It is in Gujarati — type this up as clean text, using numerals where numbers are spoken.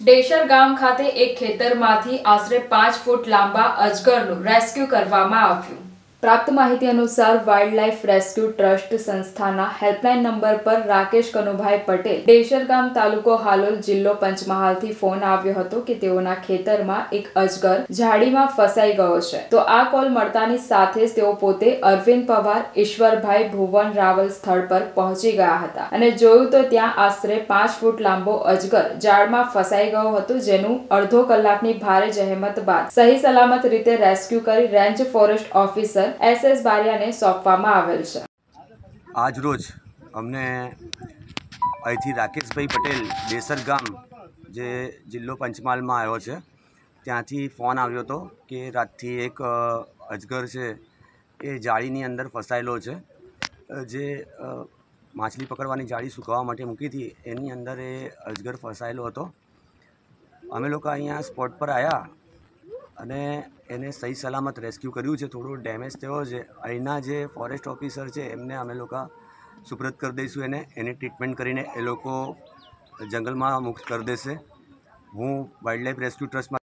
ડેશર ગામ ખાતે એક ખેતરમાંથી આશરે 5 ફૂટ લાંબા અજગરનું રેસ્ક્યુ કરવામાં આવ્યું। પ્રાપ્ત માહિતી અનુસાર વાઇલ્ડલાઇફ રેસ્ક્યુ ટ્રસ્ટ સંસ્થાના હેલ્પલાઇન નંબર પર રાકેશ કનુભાઈ પટેલ, ડેશર ગામ, તાલુકો હાલોલ, જિલ્લો પંચમહાલથી ફોન આવ્યો હતો કે તેઓના ખેતરમાં એક અજગર ઝાડીમાં ફસાઈ ગયો છે। તો આ કોલ મળતાની સાથે જ તેઓ પોતે અરવિંદ પવાર, ઈશ્વરભાઈ, ભુવન રાવલ સ્થળ પર પહોંચી ગયા હતા અને જોયું તો ત્યાં આશરે 5 ફૂટ લાંબો અજગર ઝાડમાં ફસાઈ ગયો હતો, જેનું અડધો કલાકની ભારે જહેમત બાદ સહી સલામત રીતે રેસ્ક્યુ કરી રેન્જ ફોરેસ્ટ ઓફિસર SS બારિયાને સોંપવામાં આવેલ છે। આજ રોજ અમને અહીંથી રાકેશભાઈ પટેલ, ડેશર ગામ, જે જિલ્લો પંચમહાલમાં આવ્યો છે, ત્યાંથી ફોન આવ્યો હતો કે રાતથી એક અજગર છે એ જાળીની અંદર ફસાયેલો છે। જે માછલી પકડવાની જાળી સુકાવવા માટે મૂકી હતી એની અંદર એ અજગર ફસાયેલો હતો। અમે લોકો અહીંયા સ્પોટ પર આવ્યા અને એને સહી સલામત રેસ્ક્યુ કર્યું છે। થોડો ડેમેજ થયો છે। અહીંના જે ફોરેસ્ટ ઓફિસર છે એમને અમે લોકો સુપ્રત કરી દઈશું, એની ટ્રીટમેન્ટ કરીને એ લોકો જંગલમાં મુક્ત કરી દેશે। હું વાઇલ્ડલાઇફ રેસ્ક્યુ ટ્રસ્ટમાં